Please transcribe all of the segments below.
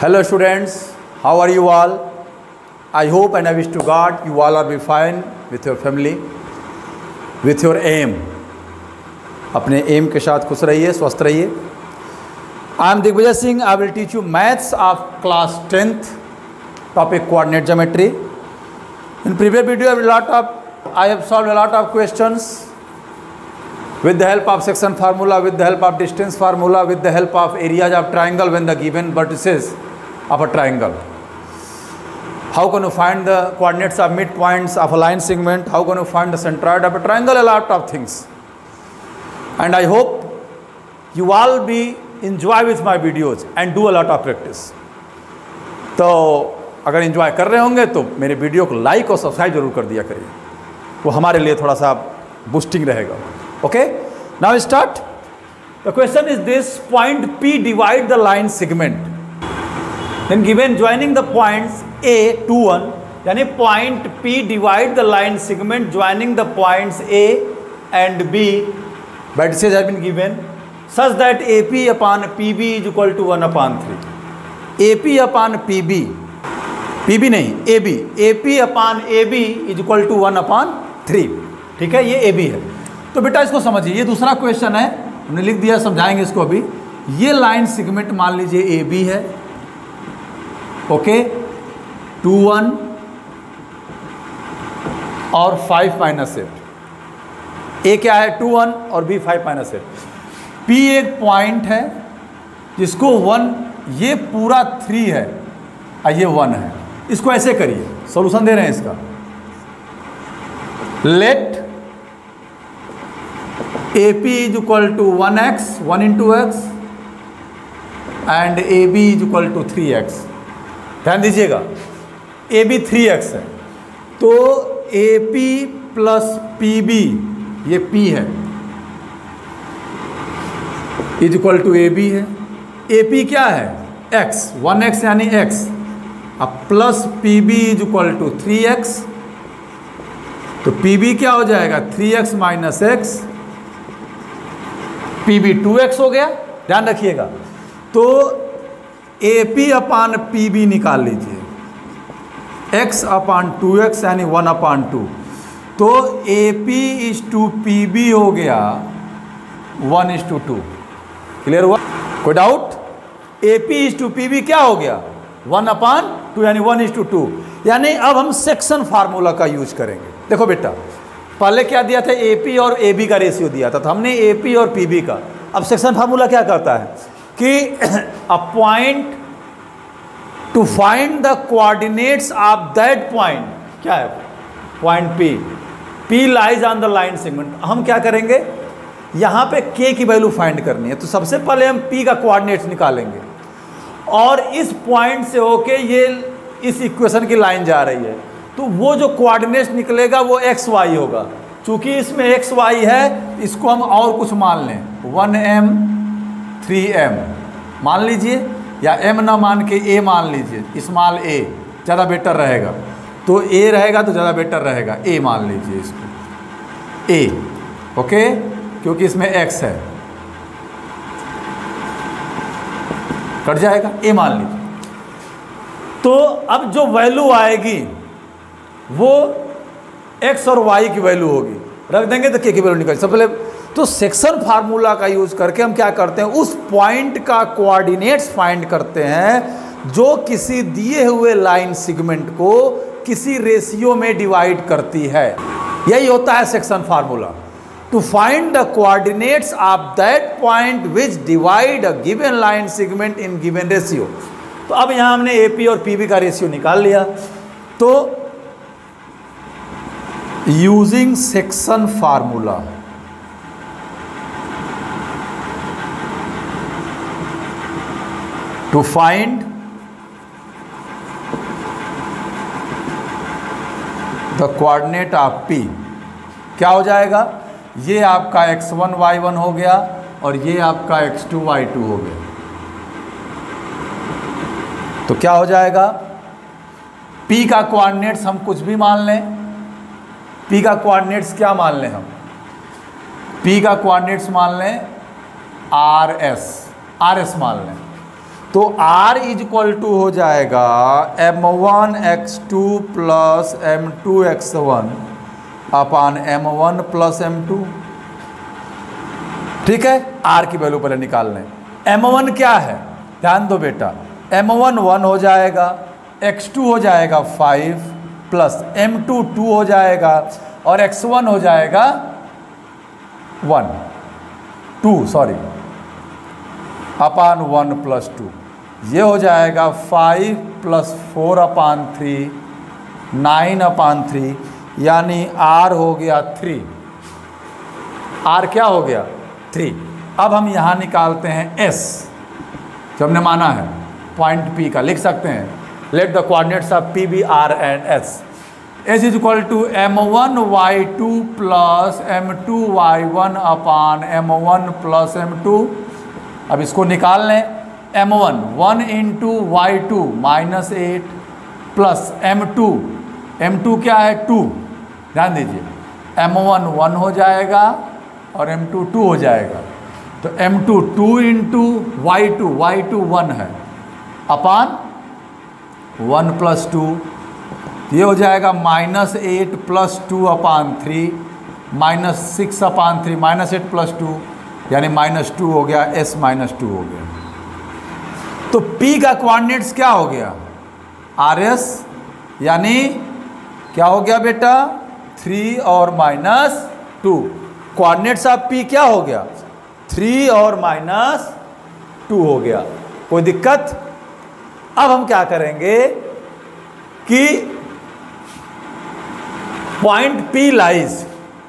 Hello students, how are you all? I hope and I wish to God you all are be fine with your family, with your aim. अपने aim के साथ खुश रहिए, स्वस्थ रहिए. I am Digvijay Singh. I will teach you maths of class 10th, topic coordinate geometry. In previous video I have solved a lot of questions with the help of section formula, with the help of distance formula, with the help of areas of triangle when the given vertices of a triangle. How can you find the coordinates of midpoints of a line segment? How can you find the centroid of a triangle? A lot of things. And I hope you all be enjoy with my videos and do a lot of practice. तो अगर enjoy कर रहे होंगे तो मेरे video को like और subscribe जरूर कर दिया करिए, वो हमारे लिए थोड़ा सा बूस्टिंग रहेगा. Okay, now start. The question is this: point P divide the line segment. Then given joining the points A to 1, यानी point P divide the line segment joining the points A and B. Vertices have been given such that AP upon PB is equal to 1 upon 3. AP upon PB, PB नहीं AB, AP upon AB is equal to 1 upon 3. ठीक है, ये AB है. तो बेटा इसको समझिए, ये दूसरा क्वेश्चन है, हमने लिख दिया, समझाएंगे इसको अभी. ये लाइन सेगमेंट मान लीजिए AB है. ओके, 2 1 और 5 माइनस 8. ए क्या है? 2 1 और बी 5 माइनस 8. पी एक पॉइंट है जिसको 1, ये पूरा 3 है और ये 1 है. इसको ऐसे करिए, सॉल्यूशन दे रहे हैं इसका. Let AP is equal to 1x, 1 into x and AB is equal to 3x. ध्यान दीजिएगा, AB 3x है तो AP प्लस PB, ये P है, इज इक्वल टू AB है. AP क्या है? x, 1x यानी x, अब plus PB is equal to 3x. तो PB क्या हो जाएगा? 3x minus x, PB 2x हो गया. ध्यान रखिएगा, तो AP अपान PB निकाल लीजिए, x अपान 2x यानी 1 अपान 2. तो AP इज टू PB हो गया 1:2. क्लियर हुआ? कोई doubt? AP is to PB क्या हो गया? 1 अपान 2 यानी 1:2. यानी अब हम सेक्शन फार्मूला का यूज करेंगे. देखो बेटा, पहले क्या दिया था? AP और AB का रेशियो दिया था, तो हमने AP और PB का. अब सेक्शन फार्मूला क्या करता है कि a point to find the coordinates of that point, क्या है? Point P lies on the line segment. हम क्या करेंगे, यहाँ पे K की वैल्यू फाइंड करनी है. तो सबसे पहले हम P का कोऑर्डिनेट्स निकालेंगे और इस पॉइंट से होके ये इस इक्वेशन की लाइन जा रही है, तो वो जो कोऑर्डिनेट्स निकलेगा वो XY होगा. चूंकि इसमें XY है, इसको हम और कुछ मान लें, 1m 3m मान लीजिए, या m ना मान के a मान लीजिए, स्मॉल a ज़्यादा बेटर रहेगा. तो a रहेगा तो ज़्यादा बेटर रहेगा, a मान लीजिए इसको, a. ओके, क्योंकि इसमें x है, कट जाएगा, a मान लीजिए. तो अब जो वैल्यू आएगी वो x और y की वैल्यू होगी, रख देंगे तो k की वैल्यू निकल. सबसे पहले तो सेक्शन फार्मूला का यूज करके हम क्या करते हैं, उस पॉइंट का कोऑर्डिनेट्स फाइंड करते हैं जो किसी दिए हुए लाइन सेगमेंट को किसी रेशियो में डिवाइड करती है. यही होता है section formula, to find the coordinates of that point which divide a given line segment in given ratio. तो अब यहाँ हमने AP और PB का रेशियो निकाल लिया. तो using section formula to find the coordinate of P, क्या हो जाएगा? ये आपका x1 y1 हो गया और ये आपका x2 y2 हो गया. तो क्या हो जाएगा? P का कोऑर्डिनेट्स हम कुछ भी मान लें. P का कोऑर्डिनेट्स क्या मान लें हम? P का कोऑर्डिनेट्स मान लें RS मान लें. तो r इज इक्वल टू हो जाएगा m1x2 प्लस m2x1 अपान m1 प्लस m2। ठीक है, r की वैल्यू पहले निकाल लें। m1 क्या है, ध्यान दो बेटा, m1 1 हो जाएगा, x2 हो जाएगा 5 प्लस m2 2 हो जाएगा और x1 हो जाएगा 2 अपान 1 प्लस 2। ये हो जाएगा 5 प्लस 4 अपान 3 9 अपान 3, यानी r हो गया 3। r क्या हो गया 3। अब हम यहाँ निकालते हैं s, जो हमने माना है पॉइंट P का, लिख सकते हैं let the coordinates of P be R and S। S is equal to m1y2 plus m2y1 upon m1 plus m2। अब इसको निकाल लें, m1 1 into y2 minus 8 plus m2 क्या है 2, ध्यान दीजिए, m1 1 हो जाएगा और m2 2 हो जाएगा, तो m2 2 इंटू y2 1 है अपान 1 प्लस 2, ये हो जाएगा minus 8 plus 2 upon 3 minus 6 upon 3 minus 8 plus 2 यानी माइनस 2 हो गया, s माइनस 2 हो गया। तो P का कोऑर्डिनेट्स क्या हो गया RS, यानी क्या हो गया बेटा 3 और माइनस 2। कोऑर्डिनेट्स ऑफ P क्या हो गया 3 और माइनस 2 हो गया। कोई दिक्कत। अब हम क्या करेंगे कि point P lies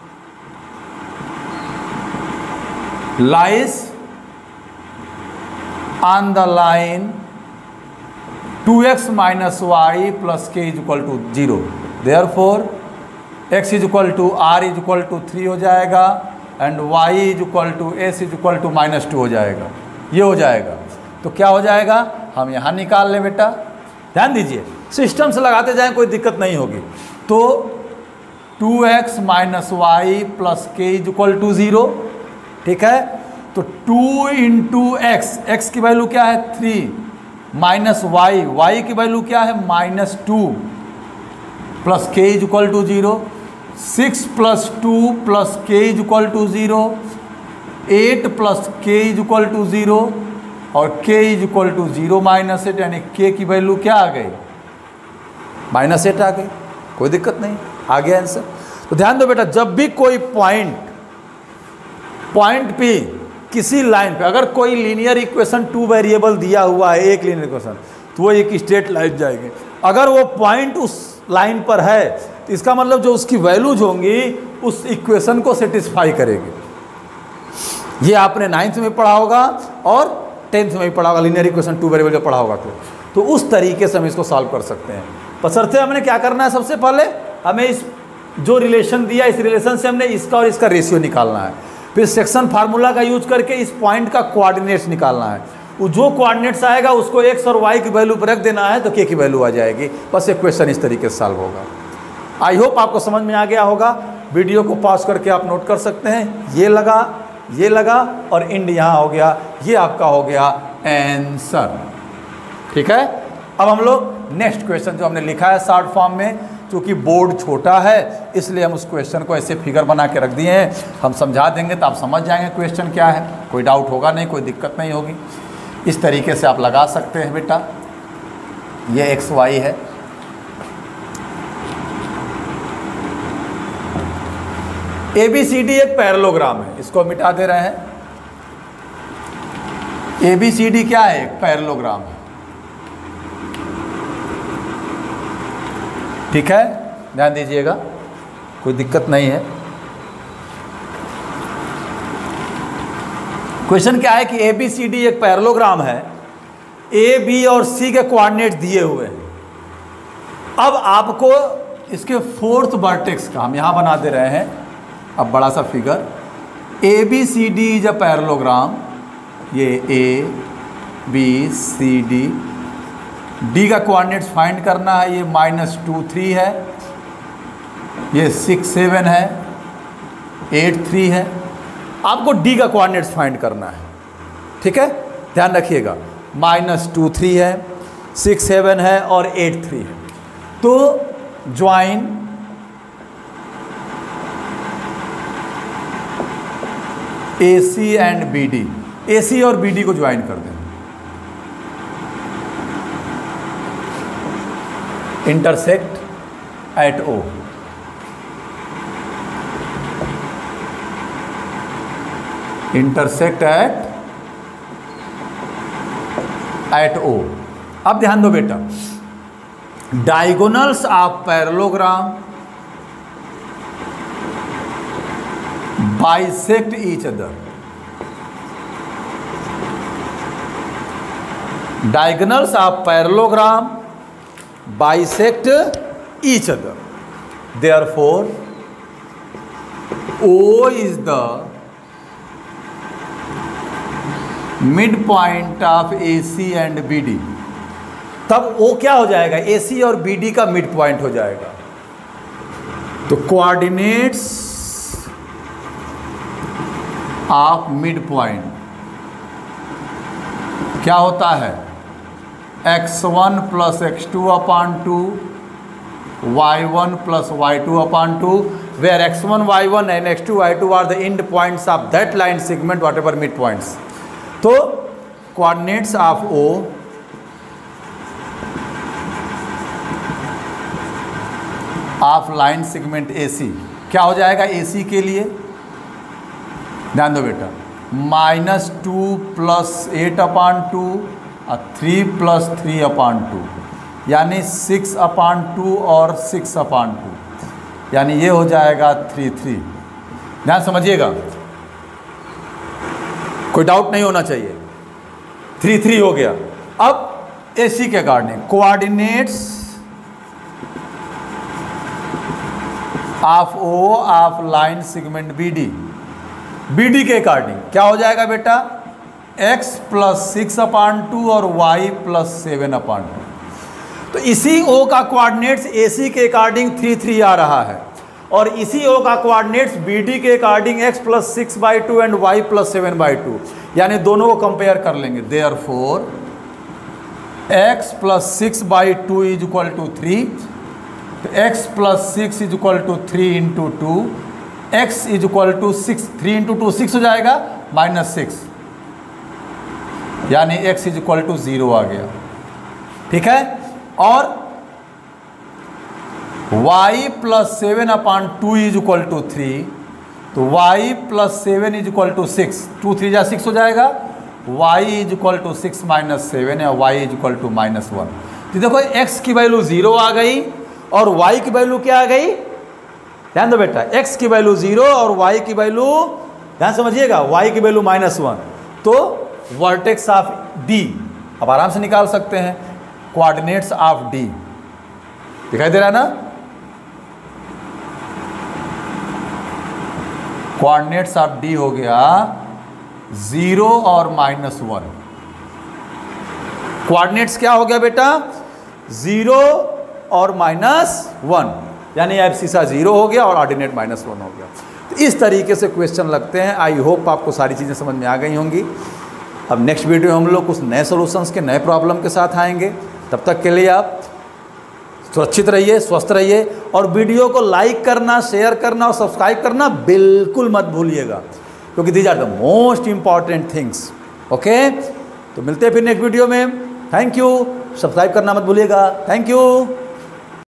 on the line 2x minus y plus k is equal to 0। Therefore x is equal to r is equal to 3 हो जाएगा and y is equal to s is equal to minus 2 हो जाएगा। ये हो जाएगा, तो क्या हो जाएगा, हम यहाँ निकाल लें बेटा, ध्यान दीजिए, सिस्टम से लगाते जाएं कोई दिक्कत नहीं होगी। तो 2x minus y plus k is equal to 0, ठीक है। तो 2 इंटू एक्स की वैल्यू क्या है 3 माइनस वाई की वैल्यू क्या है minus 2 plus k is equal to 0, 6 plus 2 plus k is equal to 0, 8 plus k is equal to 0 और k is equal to 0 minus 8, यानी k की वैल्यू क्या आ गई माइनस 8 आ गई। कोई दिक्कत नहीं, आ गया आंसर। तो ध्यान दो बेटा, जब भी कोई पॉइंट पे किसी लाइन पे अगर कोई लीनियर इक्वेशन 2 वेरिएबल दिया हुआ है, एक लीनियर इक्वेशन, तो वो एक स्ट्रेट लाइन जाएगी। अगर वो पॉइंट उस लाइन पर है तो इसका मतलब जो उसकी वैल्यूज होंगी उस इक्वेशन को सेटिस्फाई करेगी। ये आपने 9th में पढ़ा होगा और 10th में भी पढ़ा होगा, लीनियर इक्वेशन 2 वेरिएबल का पढ़ा होगा। तो उस तरीके से हम इसको सॉल्व कर सकते हैं। बशर्ते हमने क्या करना है, सबसे पहले हमें इस जो रिलेशन दिया इस रिलेशन से हमने इसका और इसका रेशियो निकालना है। फिर सेक्शन फार्मूला का यूज करके इस पॉइंट का कोऑर्डिनेट्स निकालना है। वो जो कोऑर्डिनेट्स आएगा उसको x और y की वैल्यू पर रख देना है तो k की वैल्यू आ जाएगी। बस ये क्वेश्चन इस तरीके से सॉल्व होगा। आई होप आपको समझ में आ गया होगा। वीडियो को पॉज करके आप नोट कर सकते हैं। ये लगा और इंड यहाँ हो गया, ये आपका हो गया आंसर। ठीक है। अब हम लोग नेक्स्ट क्वेश्चन जो हमने लिखा है शॉर्ट फॉर्म में, क्योंकि बोर्ड छोटा है इसलिए हम उस क्वेश्चन को ऐसे फिगर बना के रख दिए हैं। हम समझा देंगे तो आप समझ जाएंगे क्वेश्चन क्या है, कोई डाउट होगा नहीं, कोई दिक्कत नहीं होगी। इस तरीके से आप लगा सकते हैं बेटा। ये एक्स वाई है, ABCD एक पैरेललोग्राम है, इसको मिटा दे रहे हैं। ABCD क्या है, एक पैरेललोग्राम है। ठीक है, ध्यान दीजिएगा, कोई दिक्कत नहीं है। क्वेश्चन क्या है कि ABCD एक पैरेललोग्राम है, A, B और C के कोऑर्डिनेट दिए हुए हैं। अब आपको इसके फोर्थ वर्टेक्स का हम यहाँ बना दे रहे हैं। अब बड़ा सा figure, ABCD is a parallelogram. ये A, B, C, D, D का कोऑर्डिनेट्स फाइंड करना है। ये -2, 3 है, ये 6, 7 है, 8, 3 है। आपको D का कोऑर्डिनेट्स फाइंड करना है। ठीक है, ध्यान रखिएगा। -2 3 है, 6 7 है और 8 3 है। तो join AC and BD, AC और BD को ज्वाइन कर दें। Intersect at O, intersect at O। अब ध्यान दो बेटा, diagonals of parallelogram bisect each other. Diagonals of parallelogram bisect each other, therefore O is the midpoint of AC and BD। तब O क्या हो जाएगा? AC और BD का मिड पॉइंट हो जाएगा। तो कोऑर्डिनेट्स ऑफ मिड पॉइंट क्या होता है? x1 plus x2 upon 2, y1 plus y2 upon 2, where x1 y1 and x2 y2 are the end points of that line segment whatever mid points। तो coordinates of O of line segment AC क्या हो जाएगा? AC के लिए ध्यान दो बेटा, -2 plus 8 upon 2 और 3 प्लस 3 अपॉन 2, यानी 6 अपॉन 2 और 6 अपॉन 2, यानी ये हो जाएगा 3 3। ध्यान समझिएगा, कोई डाउट नहीं होना चाहिए। 3 3 हो गया। अब AC के according coordinates of O of line segment BD के अकॉर्डिंग क्या हो जाएगा बेटा? x प्लस 6 अपॉन 2 और y प्लस 7 अपॉन 2। तो इसी O का कोऑर्डिनेट्स AC के अकॉर्डिंग 3 3 आ रहा है, और इसी O का कोऑर्डिनेट्स BD के according x plus 6/2 and y plus 7/2, यानी दोनों को कंपेयर कर लेंगे। Therefore x plus 6/2 is equal to 3, तो x plus 6 is equal to 3 into 2, x is equal to 6, 3 into 2 6 हो जाएगा, -6, यानी x इज इक्वल टू 0 आ गया। ठीक है, और y plus 7 upon 2 is equal to 3, तो y plus 7 is equal to 6, 2 3 जा 6 हो जाएगा, y is equal to 6 minus 7 या y इज इक्वल टू -1। तो देखो x की वैल्यू 0 आ गई और y की वैल्यू क्या आ गई? ध्यान दो बेटा, x की वैल्यू 0 और y की वैल्यू, ध्यान समझिएगा, y की वैल्यू -1। तो वर्टेक्स ऑफ D अब आराम से निकाल सकते हैं, कोऑर्डिनेट्स ऑफ D दिखाई दे रहा है ना? कोऑर्डिनेट्स ऑफ D हो गया 0 और -1। कोऑर्डिनेट्स क्या हो गया बेटा? 0 और -1, यानी एब्सिसा 0 हो गया और ऑर्डिनेट -1 हो गया। तो इस तरीके से क्वेश्चन लगते हैं। आई होप आपको सारी चीज़ें समझ में आ गई होंगी। अब नेक्स्ट वीडियो हम लोग कुछ नए सॉल्यूशंस के नए प्रॉब्लम के साथ आएंगे। तब तक के लिए आप सुरक्षित रहिए, स्वस्थ रहिए, और वीडियो को लाइक करना, शेयर करना और सब्सक्राइब करना बिल्कुल मत भूलिएगा, क्योंकि these are the most important things. Okay, तो मिलते हैं फिर नेक्स्ट वीडियो में। थैंक यू, सब्सक्राइब करना मत भूलिएगा। Thank you.